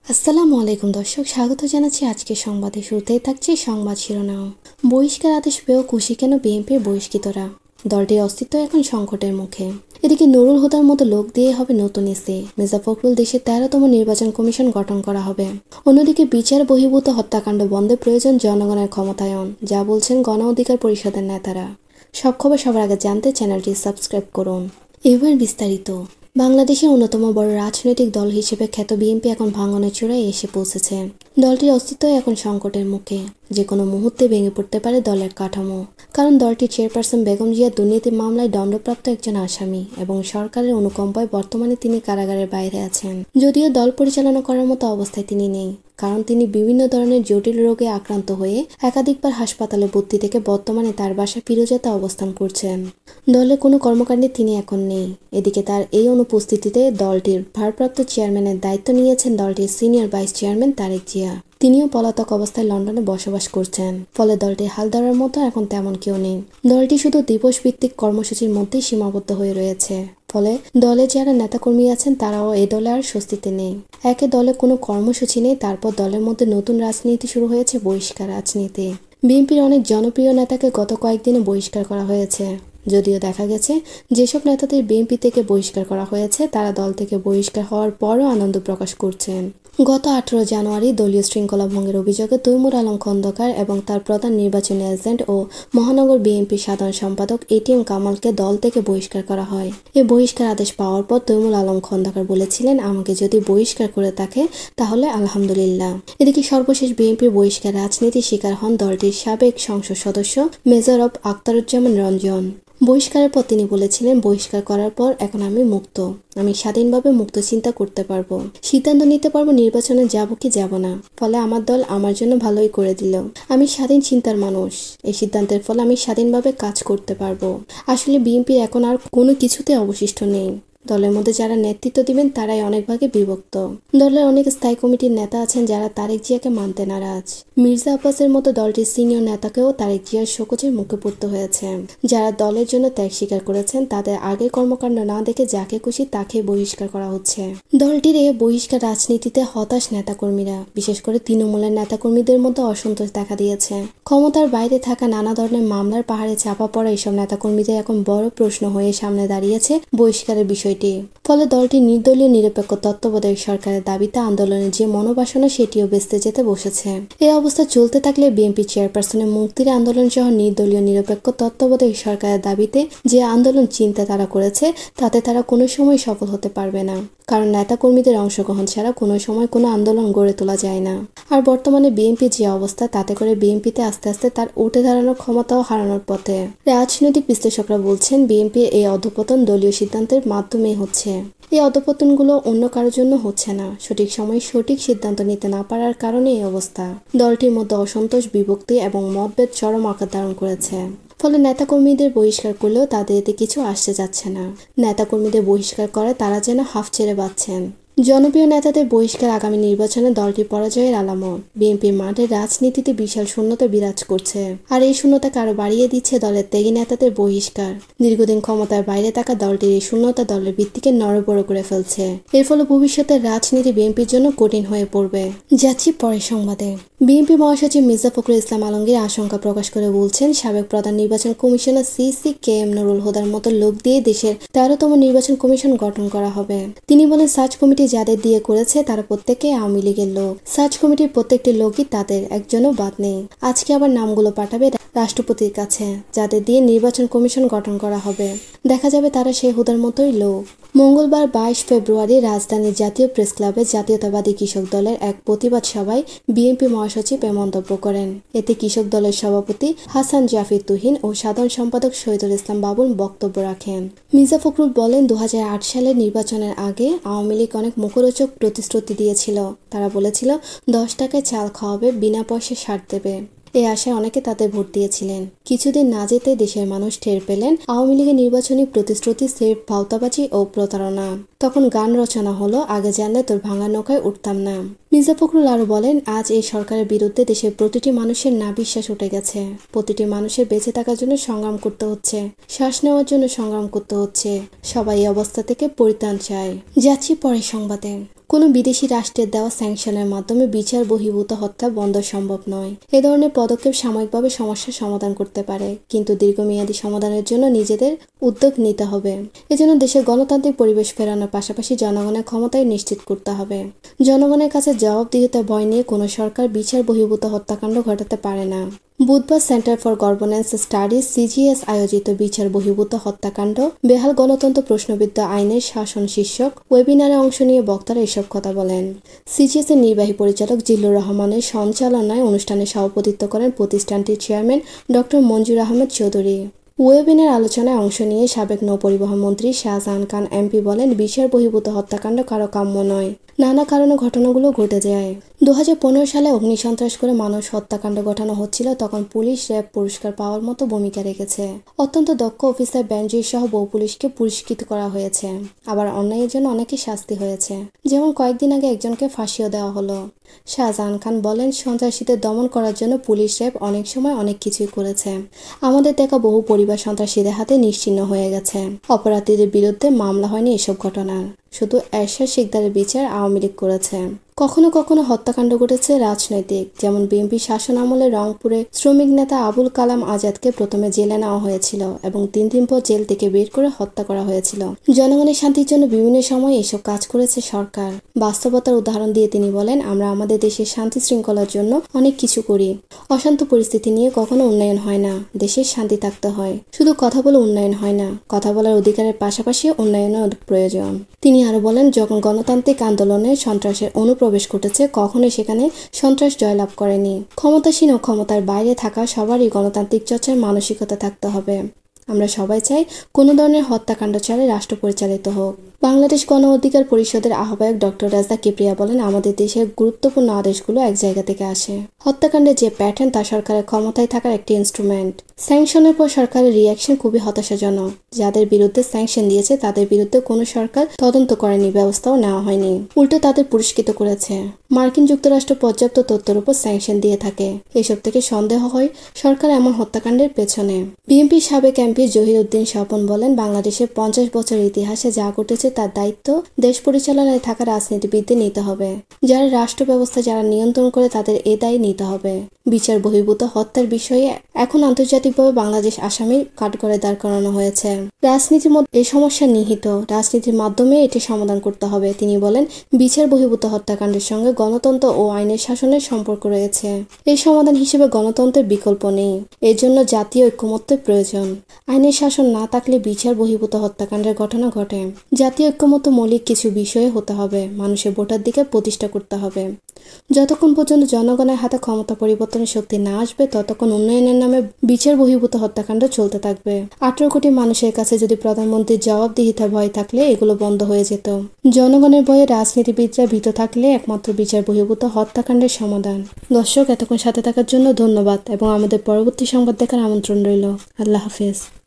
আসসালামু আলাইকুম দর্শক, স্বাগত জানাচ্ছি আজকের সংবাদে। শুরুতেই থাকছে সংবাদ শিরোনাম। বহিষ্কার আদেশ পেয়েও খুশি কেন বিএনপির বহিষ্কৃতরা? দলটির অস্তিত্ব এখন সংকটের মুখে। এদিকে নুরুল হুদার মতো লোক দিয়ে হবে নতুন ইসি। মির্জা ফখরুল দেশের 13তম নির্বাচন কমিশন গঠন করা হবে। অন্যদিকে বিচার বহির্ভূত হত্যাকাণ্ড বন্ধে প্রয়োজন জনগণের ক্ষমতায়ন, যা বলছেন গণ অধিকার পরিষদের নেতারা। সব খবর সবার আগে জানতে চ্যানেলটি সাবস্ক্রাইব করুন। এবার বিস্তারিত। বাংলাদেশের অন্যতম বড় রাজনৈতিক দল হিসেবে খ্যাত বিএনপি এখন ভাঙনের চূড়ায় এসে পৌঁছেছে। দলটির অস্তিত্ব এখন সংকটের মুখে। যে কোনো মুহূর্তে ভেঙে পড়তে পারে দলের কাঠামো। কারণ দলটির চেয়ারপারসন বেগম জিয়া দুর্নীতি মামলায় দণ্ডপ্রাপ্ত একজন আসামি এবং সরকারের অনুকম্পায় বর্তমানে তিনি কারাগারের বাইরে আছেন। যদিও দল পরিচালনা করার মতো অবস্থায় তিনি নেই, কারণ তিনি বিভিন্ন ধরনের জটিল রোগে আক্রান্ত হয়ে একাধিকবার হাসপাতালে ভর্তি থেকে বর্তমানে তার বাসায় ফিরোজাতে অবস্থান করছেন। দলের কোনো কর্মকাণ্ডে তিনি এখন নেই। এদিকে তার এই অনুপস্থিতিতে দলটির ভারপ্রাপ্ত চেয়ারম্যানের দায়িত্ব নিয়েছেন দলটির senior vice chairman Tarique Zia. তিনিও পলাতক অবস্থায় লন্ডনে বসবাস করছেন। ফলে দলটির হাল ধরার মতো এখন তেমন কেউ নেই। দলটি শুধু দিবস ভিত্তিক কর্মসূচির মধ্যেই সীমাবদ্ধ হয়ে রয়েছে। ফলে দলে যারা নেতাকর্মী আছেন তারাও এই দলে আর স্বস্তিতে নেই। একে দলে কোনো কর্মসূচি নেই, তারপর দলের মধ্যে নতুন রাজনীতি শুরু হয়েছে, বহিষ্কার রাজনীতি। বিএনপির অনেক জনপ্রিয় নেতাকে গত কয়েকদিনে বহিষ্কার করা হয়েছে। যদিও দেখা গেছে যেসব নেতাদের বিএনপি থেকে বহিষ্কার করা হয়েছে তারা দল থেকে বহিষ্কার হওয়ার পরও আনন্দ প্রকাশ করছেন। গত 18 জানুয়ারি দলীয় শৃঙ্খলা ভঙ্গের অভিযোগে তৈমুর আলম খন্দকার এবং তার প্রধান নির্বাচনী এজেন্ট ও মহানগর বিএনপি সাধারণ সম্পাদক এটিএম কামালকে দল থেকে বহিষ্কার করা হয়। এই বহিষ্কার আদেশ পাওয়ার পর তৈমুর আলম খন্দকার বলেছিলেন, আমাকে যদি বহিষ্কার করে থাকে তাহলে আলহামদুলিল্লাহ। এদিকে সর্বশেষ বিএনপির বহিষ্কার রাজনীতির শিকার হন দলটির সাবেক সংসদ সদস্য মেজর অব আখতারুজ্জামান রঞ্জন। বহিষ্কারের পর তিনি বলেছিলেন, বহিষ্কার করার পর এখন আমি মুক্ত। আমি স্বাধীনভাবে মুক্ত চিন্তা করতে পারবো, সিদ্ধান্ত নিতে পারবো নির্বাচনে যাব কি যাব না। ফলে আমার দল আমার জন্য ভালোই করে দিল। আমি স্বাধীন চিন্তার মানুষ। এই সিদ্ধান্তের ফলে আমি স্বাধীনভাবে কাজ করতে পারবো। আসলে বিএনপির এখন আর কোনো কিছুতে অবশিষ্ট নেই। দলের মধ্যে যারা নেতৃত্ব দিবেন তারাই অনেক ভাগে বিভক্ত। দলের অনেক স্থায়ী কমিটির নেতা আছেন যারা তারেক জিয়াকে মানতে নারাজ। মির্জা আব্বাসের মতো দলটির সিনিয়র নেতাকেও তারেক জিয়ার শোকজের মুখে পড়তে হয়েছে। যারা দলের জন্য ত্যাগ স্বীকার করেছেন তাদের আগের কর্মকাণ্ড না দেখে যাকে খুশি তাকে বহিষ্কার করা হচ্ছে। দলটির এই বহিষ্কার রাজনীতিতে হতাশ নেতাকর্মীরা, বিশেষ করে তৃণমূলের নেতাকর্মীদের মধ্যে অসন্তোষ দেখা দিয়েছে। ক্ষমতার বাইরে থাকা নানা ধরনের মামলার পাহাড়ে চাপা পড়া এসব নেতাকর্মীদের এখন বড় প্রশ্ন হয়ে সামনে দাঁড়িয়েছে বহিষ্কারের বিষয়। ফলে দলটি নির্দলীয় নিরপেক্ষ তত্ত্বাবধায়ক সরকারের দাবিতে আন্দোলনের যে মনোবাসনা সেটিও বেঁচতে যেতে বসেছে। এই অবস্থা চলতে থাকলে বিএনপি চেয়ারপারসনের মুক্তির আন্দোলন সহ নির্দলীয় নিরপেক্ষ তত্ত্বাবধায়ক সরকারের দাবিতে যে আন্দোলন চিন্তা তারা করেছে তাতে তারা কোনো সময় সফল হতে পারবে না। কারণ নেতাকর্মীদের অংশগ্রহণ ছাড়া কোনো সময় কোনো আন্দোলন গড়ে তোলা যায় না। আর বর্তমানে বিএনপি যে অবস্থা তাতে করে বিএনপিতে আস্তে আস্তে তার উঠে দাঁড়ানোর ক্ষমতাও হারানোর পথে। রাজনৈতিক বিশ্লেষকরা বলছেন, বিএনপির এই অধঃপতন দলীয় সিদ্ধান্তের মাধ্যমে হচ্ছে। এই অধঃপতনগুলো অন্য কারোর জন্য হচ্ছে না, সঠিক সময়ে সঠিক সিদ্ধান্ত নিতে না পারার কারণে এই অবস্থা। দলটির মধ্যে অসন্তোষ, বিভক্তি এবং মতভেদ চরম আকার ধারণ করেছে। ফলে নেতাকর্মীদের বহিষ্কার করলেও তাদের এতে কিছু আসতে যাচ্ছে না। নেতাকর্মীদের বহিষ্কার করে তারা যেন হাফ ছেড়ে বাঁচছেন। জনপ্রিয় নেতাদের বহিষ্কার আগামী নির্বাচনে দলটির পরাজয়ের আলামত। বিএনপির মাঠে রাজনীতিতে বিশাল শূন্যতা বিরাজ করছে, আর এই শূন্যতাকে আরো বাড়িয়ে দিচ্ছে দলের ত্যাগী নেতাদের বহিষ্কার। দীর্ঘদিন ক্ষমতার বাইরে থাকা দলটির এই শূন্যতা দলের ভিত্তিকে নড়বড় করে ফেলছে। এর ফলে ভবিষ্যতের রাজনীতি বিএনপির জন্য কঠিন হয়ে পড়বে। যাচ্ছি পরের সংবাদে। বিএনপি মহাসচিব মির্জা ফখরুল ইসলাম আলমগীর আশঙ্কা প্রকাশ করে বলছেন, সাবেক প্রধান নির্বাচন কমিশনার সিসি কে এম নুরুল হুদার মতো লোক দিয়ে দেশের 13তম নির্বাচন কমিশন গঠন করা হবে। তিনি বলেন, সার্চ কমিটি যাদের দিয়ে করেছে তারা প্রত্যেকে আওয়ামী লীগের লোক। সার্চ কমিটির প্রত্যেকটি লোকই তাদের, একজনও বাদ নেই। আজকে আবার নামগুলো পাঠাবে রাষ্ট্রপতির কাছে, যাদের দিয়ে নির্বাচন কমিশন গঠন করা হবে। দেখা যাবে তারা সেই হুদার মতোই লোক। মঙ্গলবার 22 ফেব্রুয়ারি রাজধানীর জাতীয় প্রেস ক্লাবে জাতীয়তাবাদী কৃষক দলের এক প্রতিবাদ সভায় বিএনপি মহাসচিব এ মন্তব্য করেন। এতে কৃষক দলের সভাপতি হাসান জাফির তুহিন ও সাধারণ সম্পাদক শহীদুল ইসলাম বাবুল বক্তব্য রাখেন। মির্জা ফখরুল বলেন, 2008 সালের নির্বাচনের আগে আওয়ামী লীগ অনেক মুখরোচক প্রতিশ্রুতি দিয়েছিল। তারা বলেছিল 10 টাকায় চাল খাওয়াবে, বিনা পয়সায় সার দেবে। এই আশায় অনেকে তাদের ভোট দিয়েছিলেন। কিছুদিন না যেতে দেশের মানুষ টের পেলেন আওয়ামী লীগের নির্বাচনী প্রতিশ্রুতি স্রেফ ভাওতাবাজি ও প্রতারণা। তখন গান রচনা হলো, আগে জানলে তোর ভাঙা নৌকায় উঠতাম না। মির্জা ফখরুল আরো বলেন, আজ এই সরকারের বিরুদ্ধে দেশের প্রতিটি মানুষের না বিশ্বাস উঠে গেছে। প্রতিটি মানুষের বেঁচে থাকার জন্য সংগ্রাম করতে হচ্ছে, শ্বাস নেওয়ার জন্য সংগ্রাম করতে হচ্ছে। সবাই এই অবস্থা থেকে পরিত্রাণ চায়। যাচ্ছি পরের সংবাদে। কোনো বিদেশি রাষ্ট্রের দেওয়া স্যাংশনের মাধ্যমে বিচার বহির্ভূত হত্যা বন্ধ সম্ভব নয়। এ ধরনের পদক্ষেপ সাময়িকভাবে সমস্যার সমাধান করতে পারে, কিন্তু দীর্ঘমেয়াদী সমাধানের জন্য নিজেদের উদ্যোগ নিতে হবে। এজন্য দেশের গণতান্ত্রিক পরিবেশ ফেরানোর পাশাপাশি জনগণের ক্ষমতায় নিশ্চিত করতে হবে। জনগণের কাছে জবাবদিহিতার ভয় নিয়ে কোনো সরকার বিচার বহির্ভূত হত্যাকাণ্ড ঘটাতে পারে না। বুধবার centre for governance studies CGS আয়োজিত বিচার বহির্ভূত হত্যাকাণ্ড, বেহাল গণতন্ত্র প্রশ্নবিদ্ধ আইনের শাসন শীর্ষক ওয়েবিনারে অংশ নিয়ে বক্তারা এসব কথা বলেন। সিজিএস এর নির্বাহী পরিচালক জিল্লুর রহমানের সঞ্চালনায় অনুষ্ঠানে সভাপতিত্ব করেন প্রতিষ্ঠানটির chairman doctor Manzur Ahmed Chowdhury. Webinar আলোচনায় অংশ নিয়ে সাবেক নৌপরিবহন মন্ত্রী শাহজাহান খান এমপি বলেন, বিচার বহির্ভূত হত্যাকাণ্ড কারো কাম্য নয়। নানা কারণে ঘটনাগুলো ঘটে যায়। 2015 সালে অগ্নিসন্ত্রাস করে মানুষ হত্যাকাণ্ড ঘটানো হচ্ছিল, তখন পুলিশ র্যাব পুরস্কার পাওয়ার মতো ভূমিকা রেখেছে। অত্যন্ত দক্ষ অফিসার বেনজির সহ বহু পুলিশকে পুরস্কৃত করা হয়েছে। আবার অন্যায়ের জন্য অনেকে শাস্তি হয়েছে, যেমন কয়েকদিন আগে একজনকে ফাঁসিও দেওয়া হলো। শাহজাহান খান বলেন, সন্ত্রাসীদের দমন করার জন্য পুলিশ র্যাব অনেক সময় অনেক কিছুই করেছে। আমাদের দেখা বহু পরিবার সন্ত্রাসীদের হাতে নিশ্চিহ্ন হয়ে গেছে। অপরাধীদের বিরুদ্ধে মামলা হয়নি এসব ঘটনার, শুধু এরশাদ শিকদারের বিচার আওয়ামী লীগ করেছে। কখনো কখনো হত্যাকাণ্ড ঘটেছে রাজনৈতিক, যেমন বিএনপি শাসন আমলে রংপুরে শ্রমিক নেতা আবুল কালাম আজাদকে প্রথমে জেলে নেওয়া হয়েছিল এবং 3 দিন পর জেল থেকে বের করে হত্যা করা হয়েছিল। জনগণের শান্তির জন্য বিভিন্ন সময় এসব কাজ করেছে সরকার। বাস্তবতার উদাহরণ দিয়ে তিনি বলেন, আমরা আমাদের দেশের শান্তি শৃঙ্খলার জন্য অনেক কিছু করি। অশান্ত পরিস্থিতি নিয়ে কখনো উন্নয়ন হয় না, দেশের শান্তি থাকতে হয়। শুধু কথা বলে উন্নয়ন হয় না, কথা বলার অধিকারের পাশাপাশি উন্নয়নের প্রয়োজন। তিনি আরো বলেন, যখন গণতান্ত্রিক আন্দোলনে সন্ত্রাসের অনুপ্রবেশ ঘটেছে, কখনোই সেখানে সন্ত্রাস জয়লাভ করেনি। ক্ষমতাসীন ও ক্ষমতার বাইরে থাকা সবারই গণতান্ত্রিক চর্চার মানসিকতা থাকতে হবে। আমরা সবাই চাই কোনো ধরনের হত্যাকাণ্ড ছাড়াই রাষ্ট্র পরিচালিত হোক। বাংলাদেশ গণ অধিকার পরিষদের আহ্বায়ক ডক্টর রাজা কিপ্রিয়া বলেন, আমাদের দেশের গুরুত্বপূর্ণ আদেশগুলো এক জায়গা থেকে আসে। হত্যাকাণ্ডের যে প্যাটার্ন তা সরকারের ক্ষমতায় থাকার একটি ইনস্ট্রুমেন্ট। স্যাংশনের পর সরকারের রিয়াকশন খুবই হতাশাজনক। যাদের বিরুদ্ধে স্যাংশন দিয়েছে তাদের বিরুদ্ধে কোনো সরকার তদন্ত করেনি, ব্যবস্থাও নেওয়া হয়নি, উল্টো তাদের পুরস্কৃত করেছে। মার্কিন যুক্তরাষ্ট্র পর্যাপ্ত তথ্যের উপর স্যাংশন দিয়ে থাকে। এসব থেকে সন্দেহ হয় সরকার এমন হত্যাকাণ্ডের পেছনে। বিএনপির সাবেক এমপি জহির উদ্দিন স্বপন বলেন, বাংলাদেশের 50 বছরের ইতিহাসে যা ঘটেছে তার দায়িত্ব দেশ পরিচালনায় থাকা রাজনীতিবিদদের নিতে হবে। যারা রাষ্ট্র ব্যবস্থা যারা নিয়ন্ত্রণ করে তাদের এ দায় নিতে হবে। বিচার বহির্ভূত হত্যার বিষয়ে এখন আন্তর্জাতিকভাবে বাংলাদেশ আসামির কাঠগড়ায় দাঁড় করানো হয়েছে। রাজনীতির মধ্যে এই সমস্যা নিহিত, রাজনীতির মাধ্যমে এটি সমাধান করতে হবে। তিনি বলেন, বিচার বহির্ভূত হত্যাকাণ্ডের সঙ্গে গণতন্ত্র ও আইনের শাসনের সম্পর্ক রয়েছে। এই সমাধান হিসেবে গণতন্ত্রের বিকল্প নেই। এর জন্য জাতীয় ঐক্যমত্যের প্রয়োজন। আইনের শাসন না থাকলে বিচার বহির্ভূত হত্যাকাণ্ডের ঘটনা ঘটে। জাতীয় ঐক্যমত্য মৌলিক কিছু বিষয়ে হতে হবে। মানুষের ভোটাধিকার প্রতিষ্ঠা করতে হবে। যতক্ষণ পর্যন্ত জনগণের হাতে ক্ষমতা পরিবর্তনের শক্তি না আসবে, ততক্ষণ উন্নয়নের নামে বিচার বহির্ভূত হত্যাকাণ্ড চলতে থাকবে। 18 কোটি মানুষের কাছে যদি প্রধানমন্ত্রীর জবাবদিহিতার ভয় থাকলে এগুলো বন্ধ হয়ে যেত। জনগণের ভয়ে রাজনীতিবিদরা ভীত থাকলে একমাত্র বিচার বহির্ভূত হত্যাকাণ্ডের সমাধান। দর্শক, এতক্ষণ সাথে থাকার জন্য ধন্যবাদ এবং আমাদের পরবর্তী সংবাদ দেখার আমন্ত্রণ রইল। আল্লাহ হাফেজ।